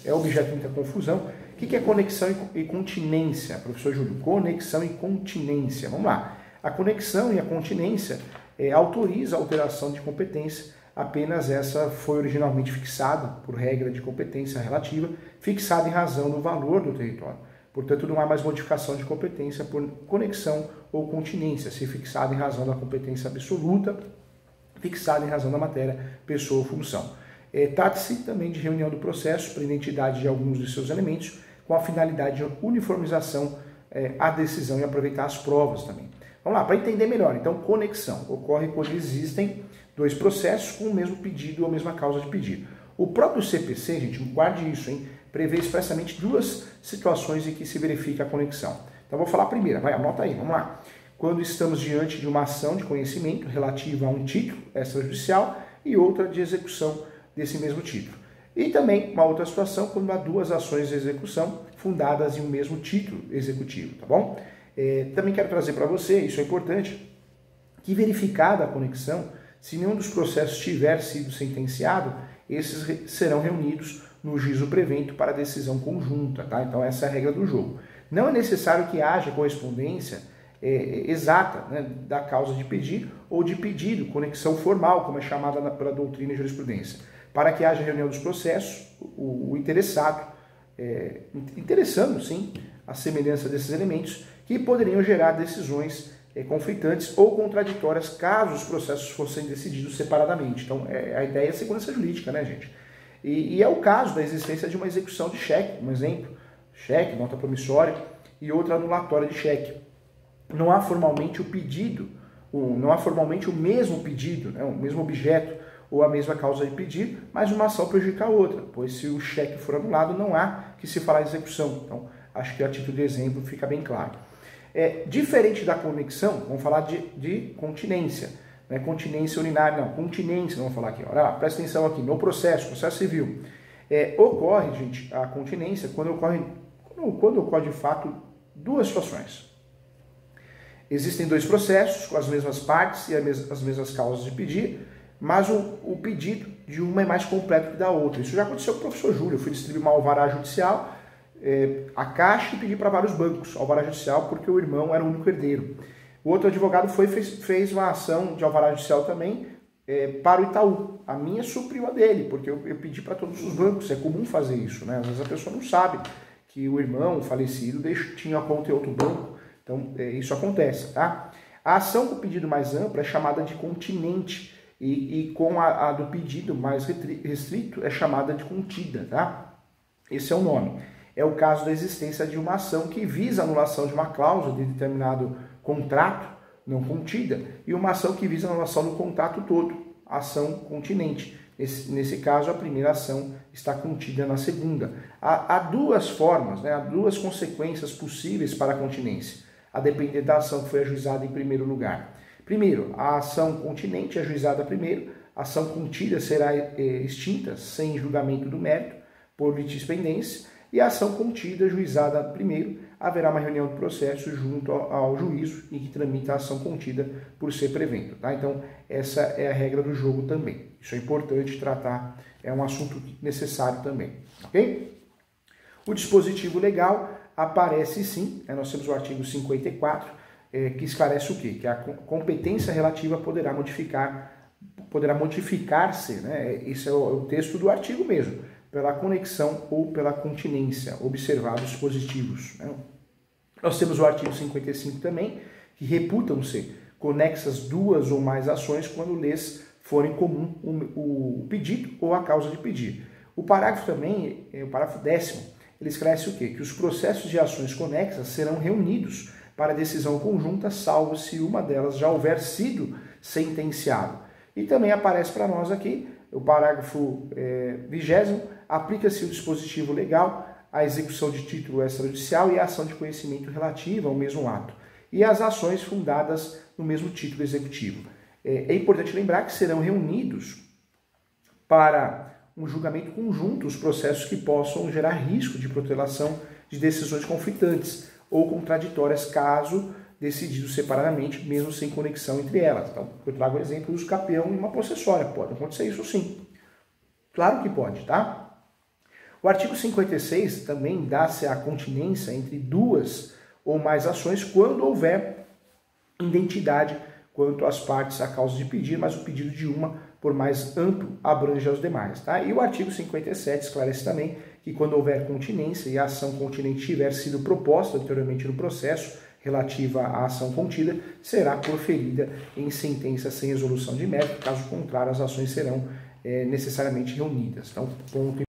é objeto de muita confusão. O que é conexão e continência, professor Júlio? Conexão e continência. Vamos lá. A conexão e a continência autoriza a alteração de competência, apenas essa foi originalmente fixada por regra de competência relativa, fixada em razão do valor do território. Portanto, não há mais modificação de competência por conexão ou continência, se fixada em razão da competência absoluta, fixada em razão da matéria, pessoa ou função. Trata-se também de reunião do processo para identidade de alguns de seus elementos, com a finalidade de uniformização à decisão e aproveitar as provas também. Vamos lá, para entender melhor. Então, conexão ocorre quando existem dois processos com o mesmo pedido ou a mesma causa de pedido. O próprio CPC, gente, guarde isso, hein, prevê expressamente duas situações em que se verifica a conexão. Então, vou falar a primeira, vai, anota aí, vamos lá. Quando estamos diante de uma ação de conhecimento relativa a um título extrajudicial e outra de execução desse mesmo título. E também uma outra situação quando há duas ações de execução fundadas em um mesmo título executivo, tá bom? Também quero trazer para você, isso é importante, que verificada a conexão, se nenhum dos processos tiver sido sentenciado, esses serão reunidos no juízo prevento para decisão conjunta, tá? Então essa é a regra do jogo. Não é necessário que haja correspondência exata, né, da causa de pedir ou de pedido, conexão formal, como é chamada pela doutrina e jurisprudência. Para que haja reunião dos processos, o interessado, interessando, sim, a semelhança desses elementos, que poderiam gerar decisões conflitantes ou contraditórias caso os processos fossem decididos separadamente. Então, a ideia é a segurança jurídica, né, gente? E é o caso da existência de uma execução de cheque, um exemplo, cheque, nota promissória e outra anulatória de cheque. Não há formalmente o pedido, não há formalmente o mesmo pedido, né, o mesmo objeto ou a mesma causa de pedir, mas uma ação prejudica a outra, pois se o cheque for anulado, não há que se falar de execução. Então, acho que a título de exemplo fica bem claro. Diferente da conexão, vamos falar de continência. Não é continência urinária, não, continência, vamos falar aqui. Olha lá, presta atenção aqui, no processo civil. Ocorre, gente, a continência quando ocorre de fato duas situações. Existem dois processos com as mesmas partes e as mesmas causas de pedir, mas o pedido de uma é mais completo que da outra. Isso já aconteceu com o professor Júlio. Eu fui distribuir uma alvará judicial, a Caixa, e pedi para vários bancos alvará judicial porque o irmão era o único herdeiro. O outro advogado fez uma ação de alvará judicial também para o Itaú. A minha supriu a dele, porque eu pedi para todos os bancos. É comum fazer isso, né? Às vezes a pessoa não sabe que o irmão falecido tinha a conta em outro banco. Então, isso acontece, tá? A ação com pedido mais amplo é chamada de continente e com a do pedido mais restrito é chamada de contida, tá? Esse é o nome. É o caso da existência de uma ação que visa a anulação de uma cláusula de determinado contrato não contida e uma ação que visa a anulação do contrato todo, ação continente. Nesse caso, a primeira ação está contida na segunda. Há duas formas, né? Há duas consequências possíveis para a continência, a depender da ação que foi ajuizada em primeiro lugar. Primeiro, a ação continente é ajuizada primeiro, a ação contida será extinta sem julgamento do mérito por litispendência, e a ação contida, ajuizada primeiro, haverá uma reunião do processo junto ao juízo em que tramita a ação contida por ser prevento. Tá? Então, essa é a regra do jogo também. Isso é importante tratar, é um assunto necessário também. Ok? O dispositivo legal aparece sim, nós temos o artigo 54, que esclarece o quê? Que a competência relativa poderá modificar-se, né? Esse é o texto do artigo mesmo, pela conexão ou pela continência, observados os dispositivos. Né? Nós temos o artigo 55 também, que reputam-se conexas duas ou mais ações quando lhes forem comum o pedido ou a causa de pedir. O parágrafo também, o parágrafo 10º, ele esclarece o quê? Que os processos de ações conexas serão reunidos para decisão conjunta, salvo se uma delas já houver sido sentenciado. E também aparece para nós aqui, o parágrafo 20º, aplica-se o dispositivo legal à execução de título extrajudicial e à ação de conhecimento relativa ao mesmo ato, e às ações fundadas no mesmo título executivo. É importante lembrar que serão reunidos para um julgamento conjunto os processos que possam gerar risco de protelação de decisões conflitantes ou contraditórias, caso decididos separadamente, mesmo sem conexão entre elas. Então, eu trago o exemplo do escapeão e uma possessória. Pode acontecer isso sim. Claro que pode, tá? O artigo 56 também dá-se a continência entre duas ou mais ações quando houver identidade quanto às partes a causa de pedir, mas o pedido de uma, por mais amplo, abrange aos demais. Tá? E o artigo 57 esclarece também que quando houver continência e a ação continente tiver sido proposta anteriormente no processo relativa à ação contida, será proferida em sentença sem resolução de mérito, caso contrário as ações serão necessariamente reunidas. Então, ponto